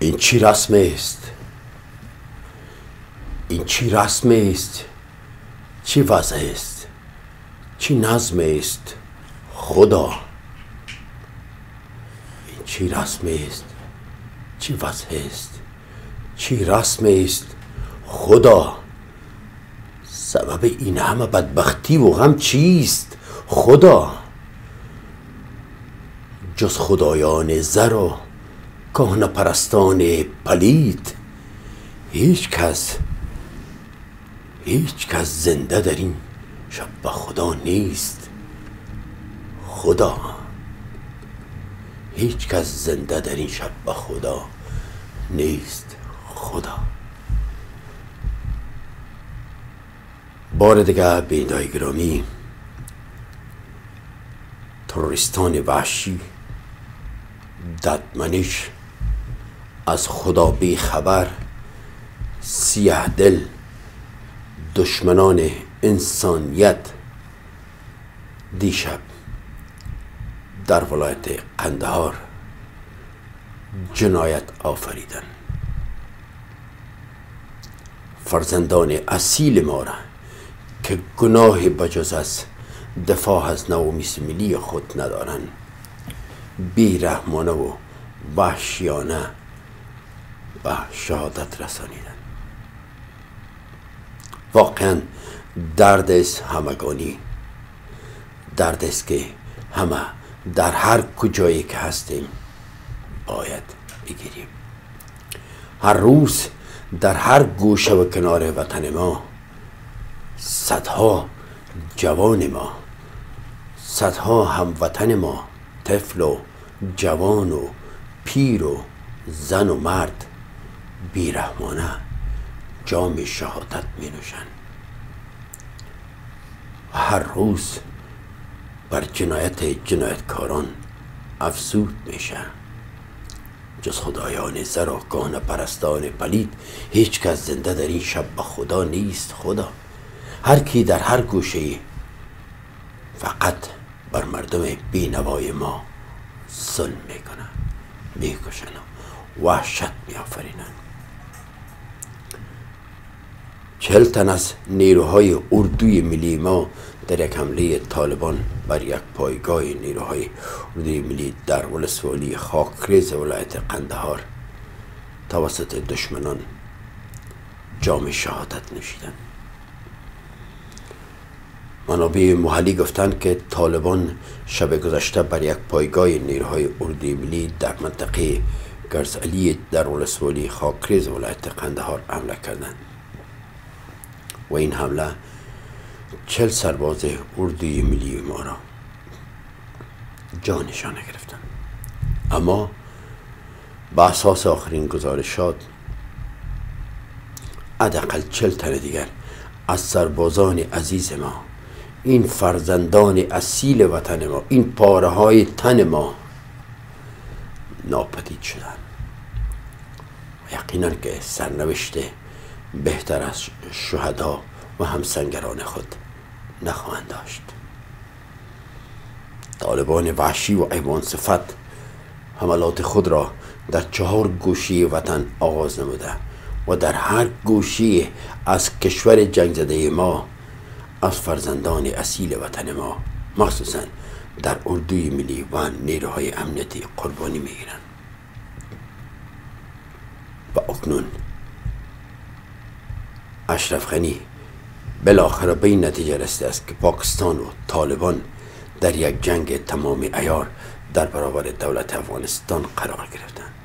این چی رسم است؟ این چی رسم است؟ چی وضع است؟ چی نظم است؟ خدا. این چی رسم است؟ چی وضع است؟ چی رسم است؟ خدا. سبب این همه بدبختی و غم چیست؟ خدا. جز خدایان زر و کهنه پرستان پلید هیچ کس زنده در این شب به خدا نیست. خدا. هیچ کس زنده در این شب به خدا نیست. خدا. بار دیگه بینندگان گرامی، تروریستان وحشی ددمنش از خدا بی خبر، سیاه دل، دشمنان انسانیت دیشب در ولایت قندهار جنایت آفریدن. فرزندان اصیل ما را که گناه بجز از دفاع از نومیس ملی خود ندارند، بیرحمانه و وحشیانه به شهادت رسانیدند. واقعا درد است همگانی، درد است که همه در هر کجایی که هستیم باید بگیریم. هر روز در هر گوشه و کنار وطن ما صدها جوان ما، صدها هموطن ما، طفل و جوان و پیر و زن و مرد بیرحمانه جام شهادت می نوشند. هر روز بر جنایتکاران افزود میشه. جز خدایان زر و کهنه پرستان پلید هیچ کس زنده در این شب به خدا نیست. خدا. هر کی در هر گوشه فقط بر مردم بینوای ما ظلم میکنن، میکشن و وحشت میآفرینن. 40 تن از نیروهای اردوی ملی ما در یک حمله طالبان بر یک پایگاه نیروهای اردوی ملی در ولسوالی خاکریز ولایت قندهار توسط دشمنان جام شهادت نوشیدند. منابع محلی گفتند که طالبان شب گذشته بر یک پایگاه نیروهای اردوی ملی در منطقه گرزعلی در ولسوالی خاکریز ولایت قندهار حمله کردند و این حمله 40 سرباز اردوی ملی ما را جانشان گرفتند. اما به اساس آخرین گزارشات حداقل 40 تن دیگر از سربازان عزیز ما، این فرزندان اصیل وطن ما، این پاره های تن ما ناپدید شدند. یقینا که سرنوشت بهتر از شهدا و همسنگران خود نخواهند داشت. طالبان وحشی و حیوان صفت حملات خود را در 4 گوشه وطن آغاز نموده و در هر گوشه از کشور جنگ زده ما از فرزندان اصیل وطن ما، مخصوصا در اردوی ملی و نیروهای امنیتی قربانی میگیرند. و اکنون اشرف غنی بالاخره به این نتیجه رسیده است که پاکستان و طالبان در یک جنگ تمام عیار در برابر دولت افغانستان قرار گرفتند.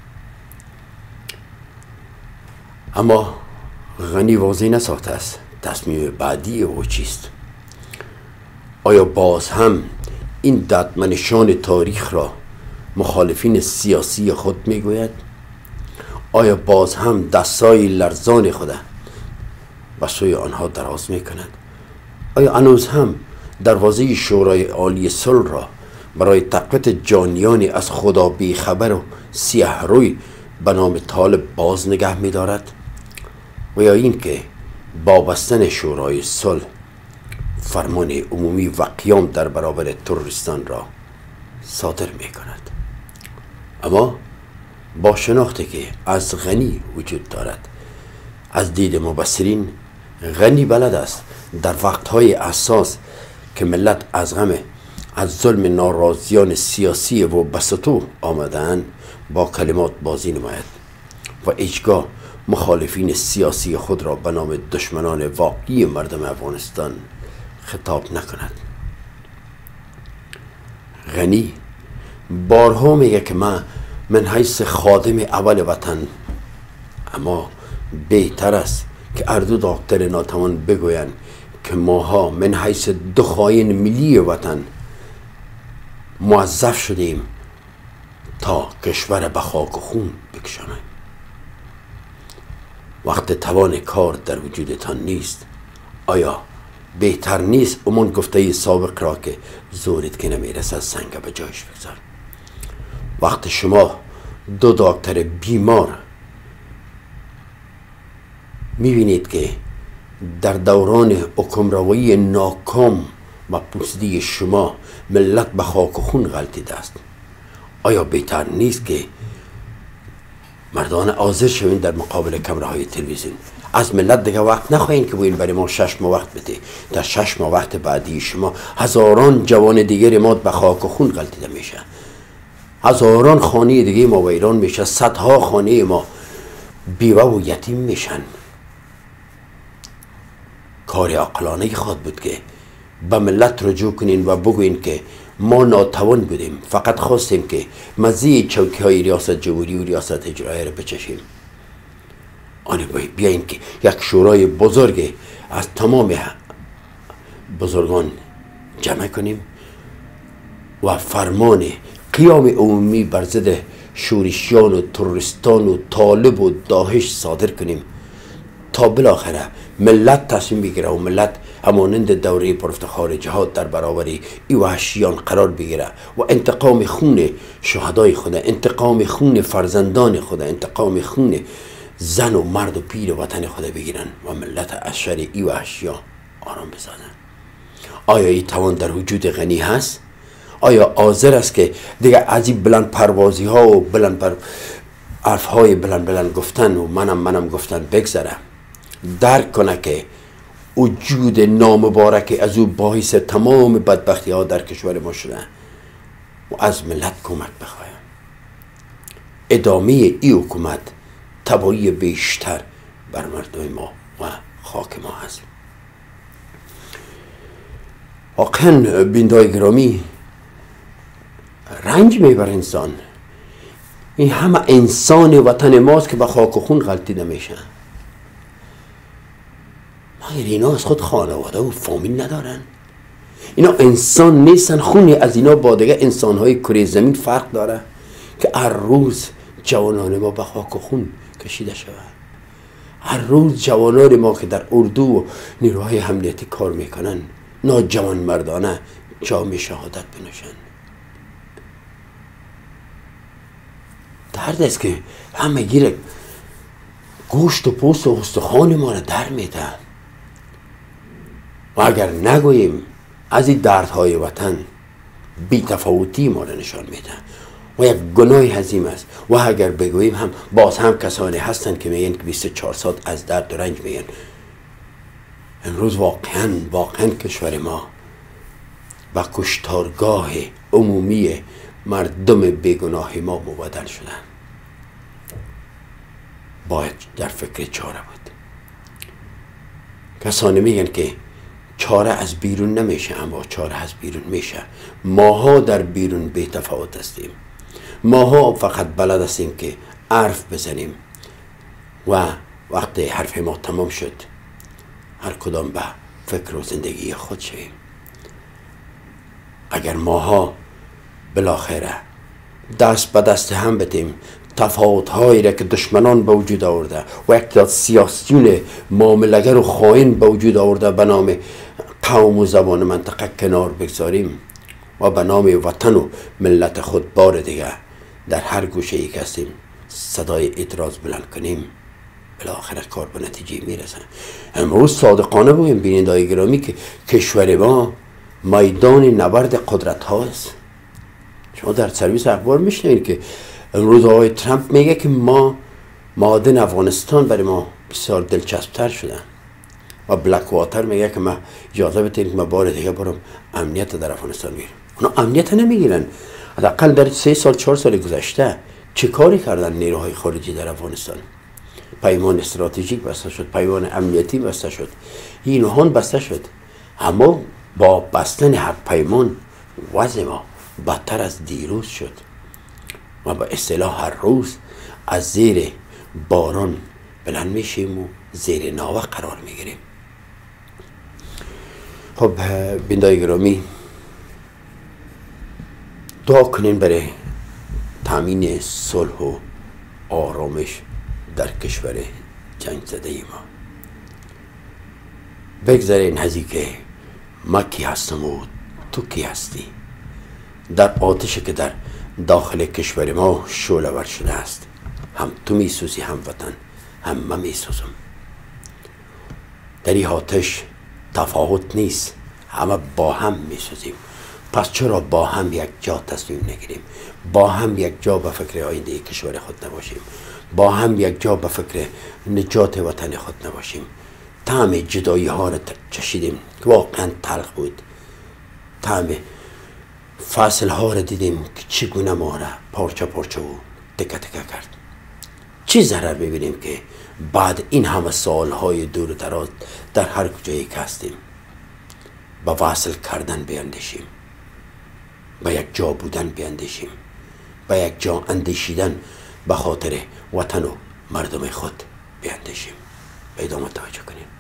اما غنی واضح نساخته است تصمیم بعدی او چیست. آیا باز هم این ددمنشان تاریخ را مخالفین سیاسی خود میگوید؟ آیا باز هم دستای لرزان خود به سوی آنها دراز میکند؟ آیا هنوز هم دروازه شورای عالی صلح را برای تقویت جانیانی از خدا بی خبر و سیاه روی به نام طالب باز نگه می‌دارد؟ و یا اینکه با بستن شورای صلح فرمان عمومی و قیام در برابر تروریستان را صادر می‌کند؟ اما با شناختی که از غنی وجود دارد. از دید مبصرین غنی بلد است در وقتهای اساس که ملت از ظلم ناراضیان سیاسی و بسطو آمدن با کلمات بازی نماید و هیچگاه مخالفین سیاسی خود را به نام دشمنان واقعی مردم افغانستان خطاب نکند. غنی بارها میگه که من حیث خادم اول وطن، اما بهتر است که اردو دکتر ناتوان بگویند که ماها من حیث دو خاین ملی وطن موظف شدیم تا کشور به خاک و خون بکشانیم. وقت توان کار در وجودتان نیست، آیا بهتر نیست امان گفته سابق را که زورت که نمیرسد سنگ به جایش بگذار؟ وقت شما دو دکتر بیمار میبینید که در دوران حکمرانی ناکام و پوسیده شما ملت به خاک و خون غلطیده است، آیا بهتر نیست که مردان حاضر شوین در مقابل کامراهای تلویزیون؟ از ملت دیگه وقت نخواهین که بوین برای ما 6 ماه وقت بده. در 6 ماه وقت بعدی شما هزاران جوان دیگر ما به خاک و خون غلطیده میشه، هزاران خانه دیگه ما ویران میشه، صدها خانه ما بیوه و یتیم میشن. کار عاقلانه خود بود که به ملت رجوع کنین و بگوین که ما ناتوان بودیم، فقط خواستیم که مزه چوکی های ریاست جمهوری و ریاست اجرایی را بچشیم. آنه بیاین که یک شورای بزرگ از تمام بزرگان جمع کنیم و فرمان قیام عمومی بر ضد شورشیان و تروریستان و طالب و داعش صادر کنیم تا بالاخره ملت تصمیم بگیره و ملت همانند دوره پرافتخار جهاد در برابر این وحشیان قرار بگیره و انتقام خون شهدای خود، انتقام خون فرزندان خود، انتقام خون زن و مرد و پیر وطن خود بگیرن و ملت از شر این وحشیان آرام بسازن. آیا این توان در وجود غنی هست؟ آیا حاضر است که دیگه از این بلند پروازی ها و حرف های بلند گفتن و منم گفتن بگذره، درک کنه که وجود نامبارک از او باعث تمام بدبختی ها در کشور ما شده و از ملت کمک بخواهیم؟ ادامه این حکومت تباهی بیشتر بر مردم ما و خاک ما هست. واقعا بیندای گرامی، رنج میبر انسان. این همه انسان وطن ماست که به خاک و خون غلطیده میشن، مگر اینا از خود خانواده و فامیل ندارن؟ اینا انسان نیستن؟ خونی از اینا با دیگه انسانهای کره زمین فرق داره که هر روز جوانان ما به خاک و خون کشیده شود؟ هر روز جوانان ما که در اردو و نیروهای امنیتی کار میکنن ناجوان مردانه جام شهادت بنوشن. درد است که همه گیره گوشت و پوست و استخوان ما را در میده و اگر نگوییم از این دردهای وطن بی تفاوتی ما را نشان میده و یک گناه عظیم است و اگر بگوییم هم باز هم کسانی هستن که میگن که 24 ساعت از درد و رنج میگن. امروز واقعا کشور ما و کشتارگاه عمومی مردم بیگناه ما مبدل شدن. باید در فکر چاره بود. کسانی میگن که چاره از بیرون نمیشه، اما چاره از بیرون میشه. ماها در بیرون بی تفاوت هستیم. ماها فقط بلد هستیم که حرف بزنیم و وقتی حرف ما تمام شد هر کدام به فکر و زندگی خود شویم. اگر ماها بالاخره دست به دست هم بدیم تفاوت هایی را که دشمنان به وجود آورده و یک سیاسیون معامله‌گر و خائن به وجود آورده به نام قوم و زبان منطقه کنار بگذاریم و به نام وطن و ملت خود بار دیگه در هر گوشه ای که هستیم صدای اعتراض بلند کنیم، بالاخره کار به نتیجه میرسن. امروز صادقانه بگیم بینندگان گرامی که کشور ما میدان نبرد قدرت هاست. شما در سرویس اخبار میشنوید که امروز آقای ترامپ میگه که معادن افغانستان برای ما بسیار دلچسبتر شدن و بلک واتر میگه که ما اجازه بدین که ما بار دیگه برم امنیت در افغانستان میگیرم. اونا امنیت نمیگیرن. حداقل در 3 سال 4 سال گذشته چه کاری کردن نیروهای خارجی در افغانستان؟ پیمان استراتژیک بسته شد، پیمان امنیتی بسته شد، اینها بسته شد. اما با بستن هر پیمان وضع ما بدتر از دیروز شد. ما به اصطلاح هر روز از زیر باران بلند میشیم و زیر ناوه قرار میگیریم. خب بینندگان گرامی، دعا کنین برای تامین صلح و آرامش در کشور جنگ زده ما. بگذارین از اینکه ما کی هستم و تو کی هستی، در آتشی که در داخل کشور ما شعله ور شده است، هم تو میسوزی هم وطن، هم من میسوزم. در این آتش تفاوت نیست، همه با هم میسوزیم. پس چرا با هم یک جا تصمیم نگیریم؟ با هم یک جا به فکر آینده کشور خود نباشیم؟ با هم یک جا به فکر نجات وطن خود نباشیم؟ طعم جدایی ها را چشیدیم که واقعا تلخ بود. طعم فصل ها را دیدیم که چگونه ما را پارچه پارچه و تکه تکه کرد. چی ضرر ببینیم که بعد این همه سالهای دور و دراز در هر کجایی که هستیم به وصل کردن بیندیشیم، به یک جا بودن بیندیشیم، به یک جا اندیشیدن به خاطر وطن و مردم خود بیندیشیم. به ادامه توجه کنیم.